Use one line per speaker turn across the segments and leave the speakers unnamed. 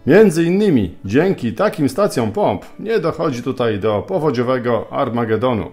Między innymi dzięki takim stacjom pomp nie dochodzi tutaj do powodziowego Armagedonu.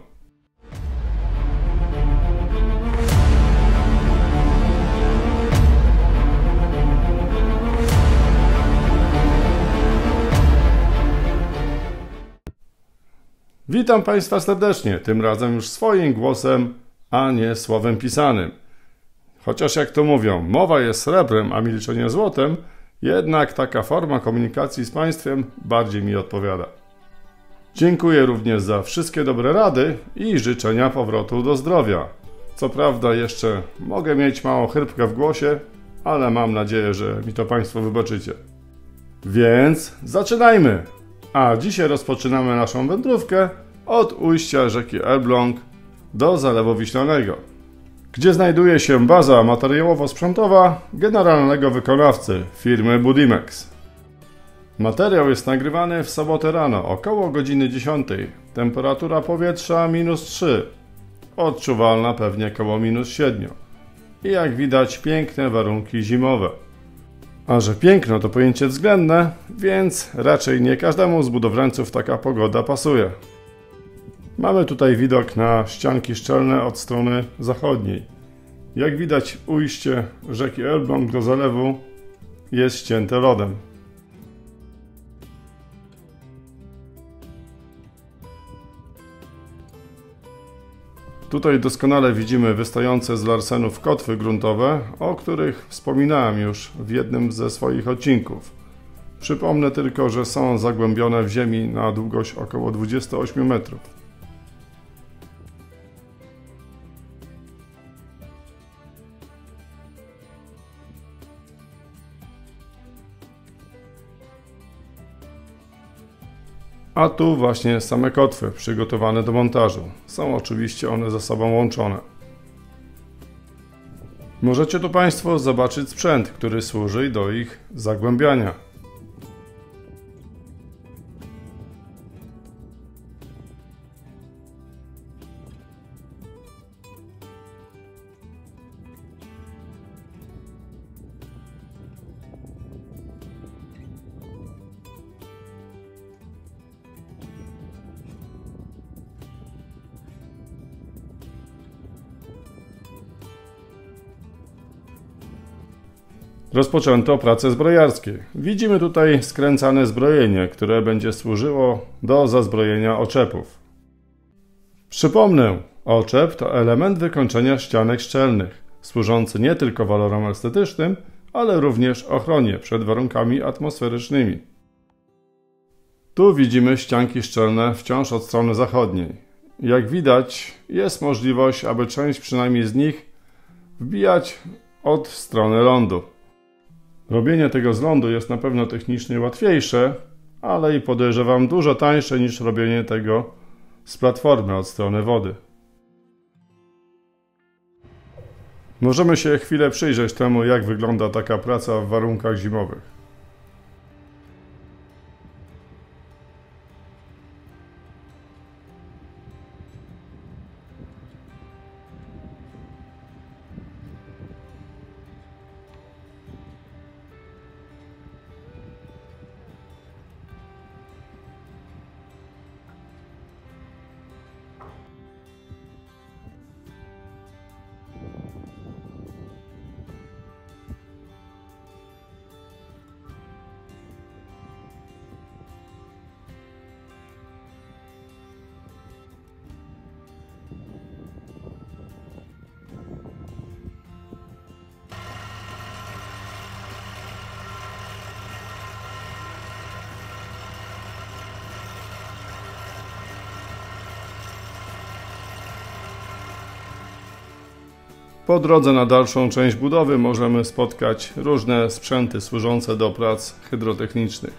Witam Państwa serdecznie, tym razem już swoim głosem, a nie słowem pisanym. Chociaż jak to mówią, mowa jest srebrem, a milczenie złotem, jednak taka forma komunikacji z Państwem bardziej mi odpowiada. Dziękuję również za wszystkie dobre rady i życzenia powrotu do zdrowia. Co prawda jeszcze mogę mieć małą chrypkę w głosie, ale mam nadzieję, że mi to Państwo wybaczycie. Więc zaczynajmy! A dzisiaj rozpoczynamy naszą wędrówkę od ujścia rzeki Elbląg do Zalewu Wiślanego, gdzie znajduje się baza materiałowo-sprzętowa generalnego wykonawcy firmy Budimex. Materiał jest nagrywany w sobotę rano, około godziny 10. Temperatura powietrza -3, odczuwalna pewnie koło -7. I jak widać piękne warunki zimowe. A że piękno to pojęcie względne, więc raczej nie każdemu z budowlańców taka pogoda pasuje. Mamy tutaj widok na ścianki szczelne od strony zachodniej. Jak widać, ujście rzeki Elbląg do zalewu jest ścięte lodem. Tutaj doskonale widzimy wystające z larsenów kotwy gruntowe, o których wspominałem już w jednym ze swoich odcinków. Przypomnę tylko, że są zagłębione w ziemi na długość około 28 metrów. A tu właśnie same kotwy przygotowane do montażu. Są oczywiście one ze sobą łączone. Możecie tu Państwo zobaczyć sprzęt, który służy do ich zagłębiania. Rozpoczęto prace zbrojarskie. Widzimy tutaj skręcane zbrojenie, które będzie służyło do zazbrojenia oczepów. Przypomnę, oczep to element wykończenia ścianek szczelnych, służący nie tylko walorom estetycznym, ale również ochronie przed warunkami atmosferycznymi. Tu widzimy ścianki szczelne wciąż od strony zachodniej. Jak widać, jest możliwość, aby część przynajmniej z nich wbijać od strony lądu. Robienie tego z lądu jest na pewno technicznie łatwiejsze, ale i podejrzewam dużo tańsze niż robienie tego z platformy od strony wody. Możemy się chwilę przyjrzeć temu, jak wygląda taka praca w warunkach zimowych. Po drodze na dalszą część budowy możemy spotkać różne sprzęty służące do prac hydrotechnicznych.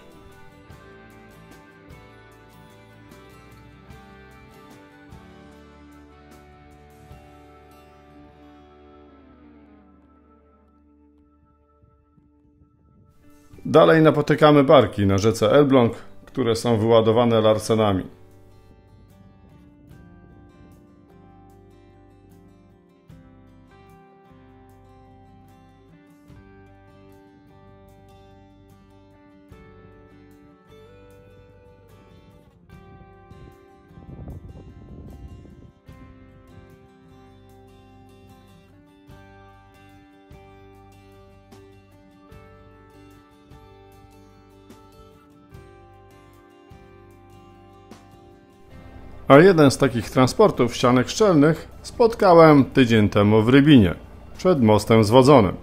Dalej napotykamy barki na rzece Elbląg, które są wyładowane larsenami. A jeden z takich transportów ścianek szczelnych spotkałem tydzień temu w Rybinie, przed mostem zwodzonym.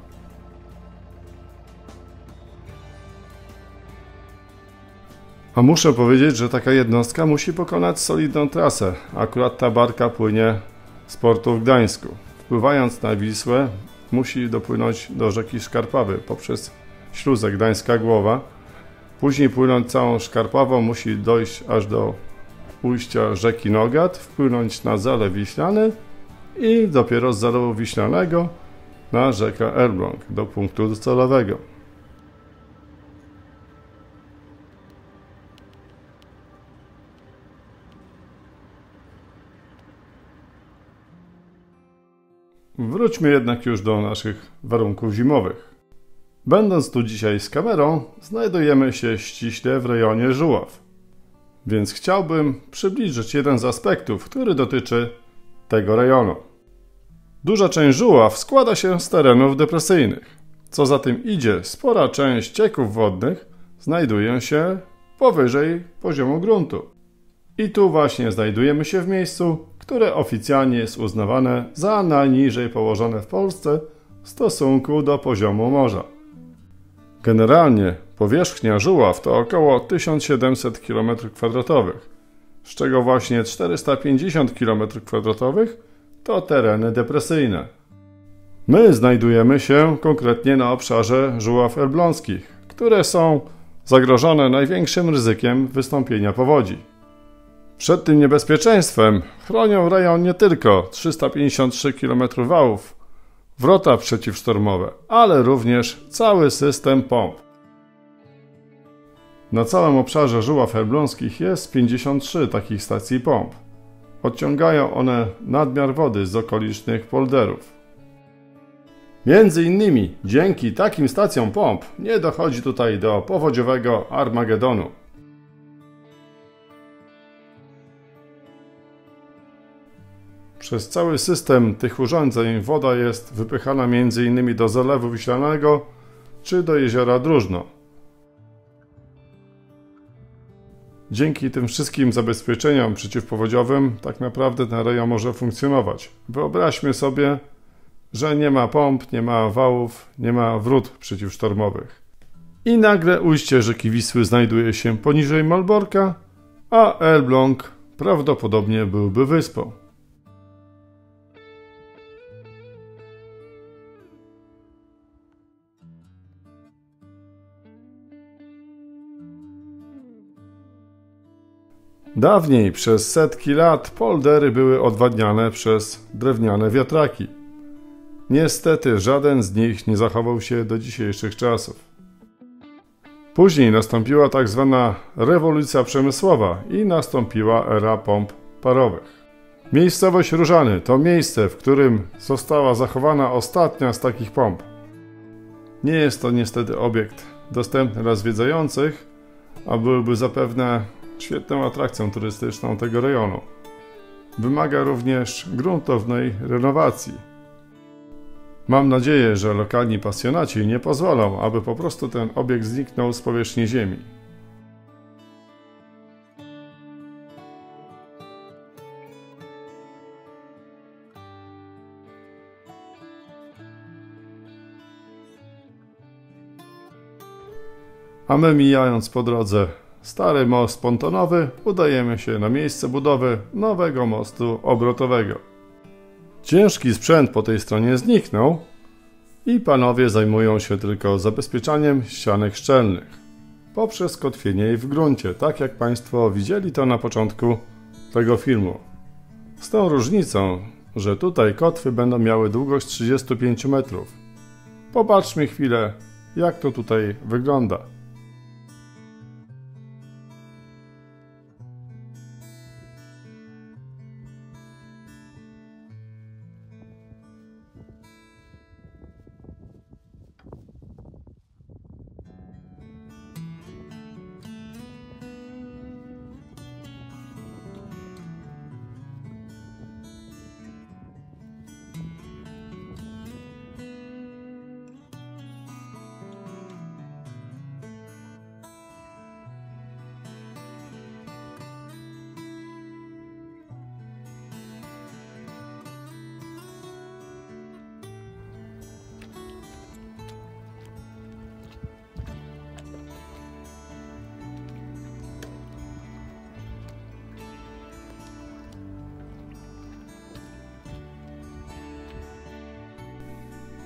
A muszę powiedzieć, że taka jednostka musi pokonać solidną trasę. Akurat ta barka płynie z portu w Gdańsku. Wpływając na Wisłę, musi dopłynąć do rzeki Szkarpawy poprzez śluzę Gdańska Głowa. Później płynąc całą Szkarpawą musi dojść aż do ujścia rzeki Nogat, wpłynąć na Zalew Wiślany i dopiero z Zalewu Wiślanego na rzekę Elbląg do punktu docelowego. Wróćmy jednak już do naszych warunków zimowych. Będąc tu dzisiaj z kamerą, znajdujemy się ściśle w rejonie Żuław. Więc chciałbym przybliżyć jeden z aspektów, który dotyczy tego rejonu. Duża część Żuław składa się z terenów depresyjnych. Co za tym idzie, spora część cieków wodnych znajduje się powyżej poziomu gruntu. I tu właśnie znajdujemy się w miejscu, które oficjalnie jest uznawane za najniżej położone w Polsce w stosunku do poziomu morza. Generalnie powierzchnia Żuław to około 1700 km², z czego właśnie 450 km² to tereny depresyjne. My znajdujemy się konkretnie na obszarze Żuław Elbląskich, które są zagrożone największym ryzykiem wystąpienia powodzi. Przed tym niebezpieczeństwem chronią rejon nie tylko 353 km wałów, wrota przeciwsztormowe, ale również cały system pomp. Na całym obszarze Żuław Elbląskich jest 53 takich stacji pomp. Odciągają one nadmiar wody z okolicznych polderów. Między innymi dzięki takim stacjom pomp nie dochodzi tutaj do powodziowego Armagedonu. Przez cały system tych urządzeń woda jest wypychana m.in. do Zalewu Wiślanego czy do jeziora Drużno. Dzięki tym wszystkim zabezpieczeniom przeciwpowodziowym tak naprawdę ten rejon może funkcjonować. Wyobraźmy sobie, że nie ma pomp, nie ma wałów, nie ma wrót przeciwsztormowych. I nagle ujście rzeki Wisły znajduje się poniżej Malborka, a Elbląg prawdopodobnie byłby wyspą. Dawniej przez setki lat poldery były odwadniane przez drewniane wiatraki. Niestety żaden z nich nie zachował się do dzisiejszych czasów. Później nastąpiła tak zwana rewolucja przemysłowa i nastąpiła era pomp parowych. Miejscowość Różany to miejsce, w którym została zachowana ostatnia z takich pomp. Nie jest to niestety obiekt dostępny dla zwiedzających, a byłby zapewne świetną atrakcją turystyczną tego rejonu. Wymaga również gruntownej renowacji. Mam nadzieję, że lokalni pasjonaci nie pozwolą, aby po prostu ten obiekt zniknął z powierzchni ziemi. A my, mijając po drodze stary most pontonowy, udajemy się na miejsce budowy nowego mostu obrotowego. Ciężki sprzęt po tej stronie zniknął i panowie zajmują się tylko zabezpieczaniem ścianek szczelnych poprzez kotwienie jej w gruncie, tak jak Państwo widzieli to na początku tego filmu. Z tą różnicą, że tutaj kotwy będą miały długość 35 metrów. Popatrzmy chwilę, jak to tutaj wygląda.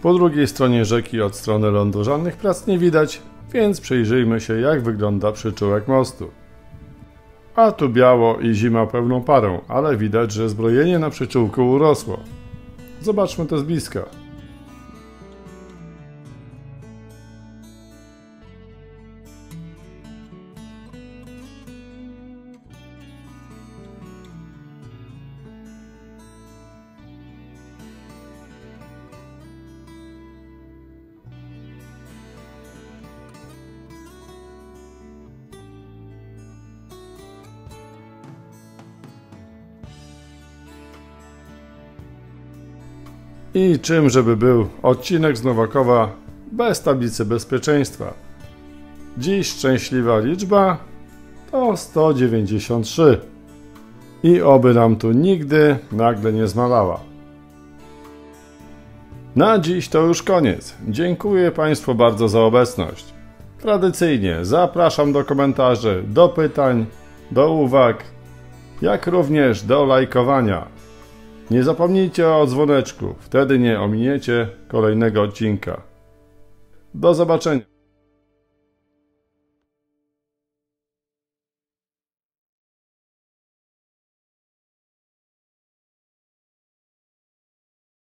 Po drugiej stronie rzeki od strony lądu żadnych prac nie widać, więc przyjrzyjmy się, jak wygląda przyczółek mostu. A tu biało i zima pełną parą, ale widać, że zbrojenie na przyczółku urosło. Zobaczmy to z bliska. I czym żeby był odcinek z Nowakowa bez tablicy bezpieczeństwa? Dziś szczęśliwa liczba to 193 i oby nam tu nigdy nagle nie zmalała. Na dziś to już koniec. Dziękuję Państwu bardzo za obecność. Tradycyjnie zapraszam do komentarzy, do pytań, do uwag, jak również do lajkowania. Nie zapomnijcie o dzwoneczku, wtedy nie ominiecie kolejnego odcinka. Do zobaczenia.